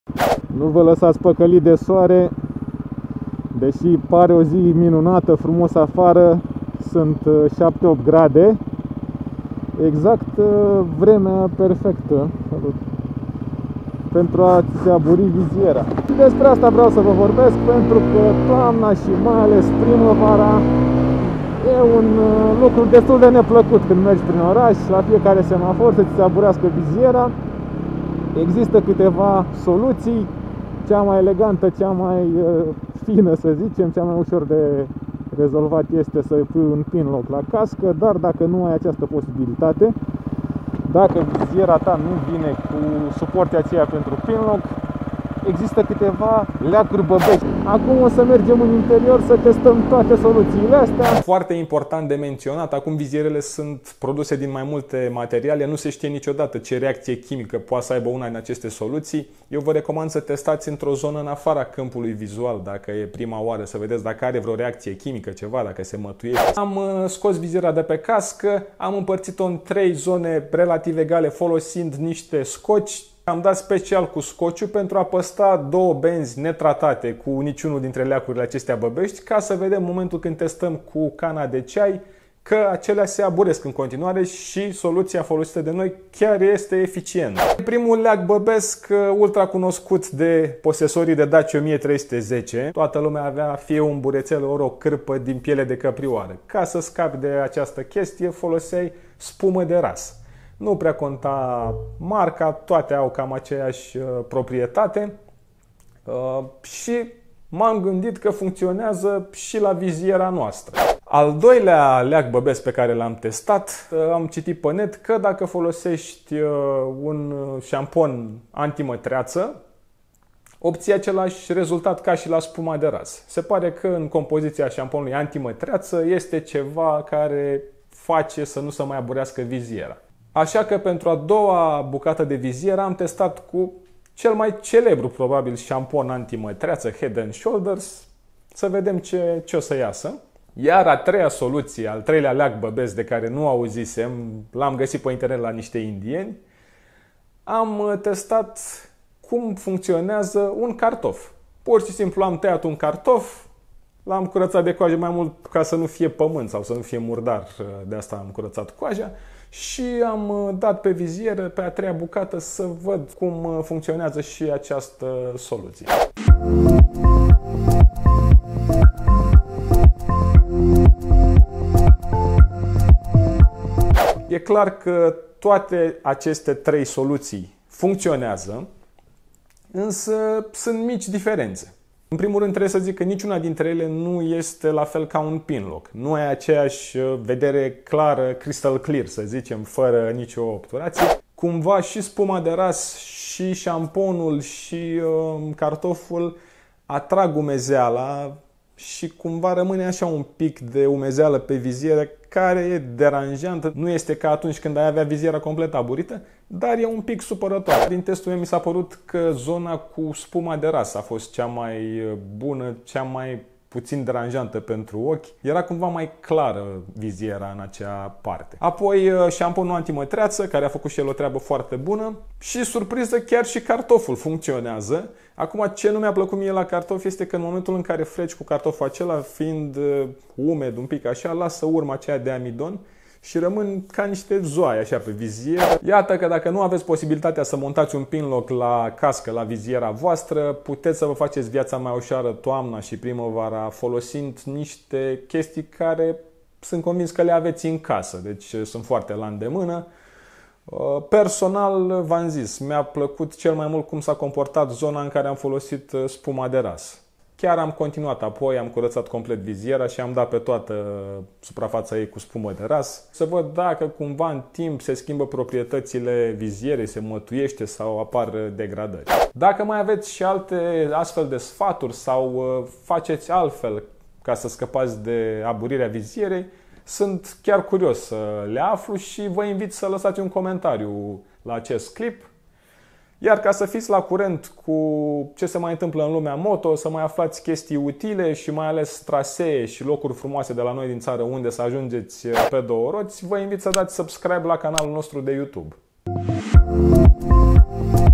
Nu vă lăsați păcălit de soare, deși pare o zi minunată, frumos afară, sunt 7-8 grade, exact vremea perfectă pentru a-ți aburi viziera. Și despre asta vreau să vă vorbesc, pentru că toamna și mai ales primăvara e un lucru destul de neplăcut când mergi prin oraș, la fiecare semafor să ți se aburească viziera. Există câteva soluții, cea mai elegantă, cea mai fină, să zicem, cea mai ușor de rezolvat este să pui un pin lock la cască, dar dacă nu ai această posibilitate, dacă viziera ta nu vine cu suportea aceea pentru pin lock, există câteva leacuri băbești. Acum o să mergem în interior să testăm toate soluțiile astea. Foarte important de menționat, acum vizierele sunt produse din mai multe materiale, nu se știe niciodată ce reacție chimică poate să aibă una din aceste soluții. Eu vă recomand să testați într-o zonă în afara câmpului vizual, dacă e prima oară, să vedeți dacă are vreo reacție chimică, ceva, dacă se mătuiește. Am scos viziera de pe cască, am împărțit-o în 3 zone relativ egale folosind niște scoci. Am dat special cu scociu pentru a păstra 2 benzi netratate cu niciunul dintre leacurile acestea băbești, ca să vedem momentul când testăm cu cana de ceai că acelea se aburesc în continuare și soluția folosită de noi chiar este eficientă. Primul leac băbesc ultra cunoscut de posesorii de Dacia 1310. Toată lumea avea fie un burețel, ori o cârpă din piele de căprioară. Ca să scapi de această chestie foloseai spumă de ras. Nu prea conta marca, toate au cam aceeași proprietate și m-am gândit că funcționează și la viziera noastră. Al doilea leac băbesc pe care l-am testat, am citit pe net că dacă folosești un șampon antimătreață, obții același rezultat ca și la spuma de ras. Se pare că în compoziția șamponului antimătreață este ceva care face să nu se mai aburească viziera. Așa că pentru a doua bucată de vizieră am testat cu cel mai celebru, probabil, șampon antimătreață, Head & Shoulders, să vedem ce o să iasă. Iar a treia soluție, al treilea leac băbesc de care nu auzisem, l-am găsit pe internet la niște indieni, am testat cum funcționează un cartof. Pur și simplu am tăiat un cartof, l-am curățat de coajă mai mult ca să nu fie pământ sau să nu fie murdar, de asta am curățat coaja. Și am dat pe vizieră, pe a treia bucată, să văd cum funcționează și această soluție. E clar că toate aceste 3 soluții funcționează, însă sunt mici diferențe. În primul rând trebuie să zic că niciuna dintre ele nu este la fel ca un pin lock. Nu ai aceeași vedere clară, crystal clear, să zicem, fără nicio obturație. Cumva și spuma de ras, și șamponul, și cartoful atrag umezeala și cumva rămâne așa un pic de umezeală pe vizieră care e deranjantă. Nu este ca atunci când ai avea viziera complet aburită, dar e un pic supărătoare. Din testul meu mi s-a părut că zona cu spuma de ras a fost cea mai bună, cea mai puțin deranjantă pentru ochi. Era cumva mai clară viziera în acea parte. Apoi șamponul antimătreață, care a făcut și el o treabă foarte bună. Și surpriză, chiar și cartoful funcționează. Acum, ce nu mi-a plăcut mie la cartof este că în momentul în care freci cu cartoful acela, fiind umed un pic așa, lasă urma aceea de amidon și rămân ca niște zoaie așa pe vizieră. Iată că dacă nu aveți posibilitatea să montați un pin lock la cască, la viziera voastră, puteți să vă faceți viața mai ușoară toamna și primăvara folosind niște chestii care sunt convins că le aveți în casă, deci sunt foarte la îndemână. Personal, v-am zis, mi-a plăcut cel mai mult cum s-a comportat zona în care am folosit spuma de ras. Chiar am continuat apoi, am curățat complet viziera și am dat pe toată suprafața ei cu spumă de ras. Să văd dacă cumva în timp se schimbă proprietățile vizierei, se mătuiește sau apar degradări. Dacă mai aveți și alte astfel de sfaturi sau faceți altfel ca să scăpați de aburirea vizierei, sunt chiar curios să le aflu și vă invit să lăsați un comentariu la acest clip. Iar ca să fiți la curent cu ce se mai întâmplă în lumea moto, să mai aflați chestii utile și mai ales trasee și locuri frumoase de la noi din țară unde să ajungeți pe 2 roți, vă invit să dați subscribe la canalul nostru de YouTube.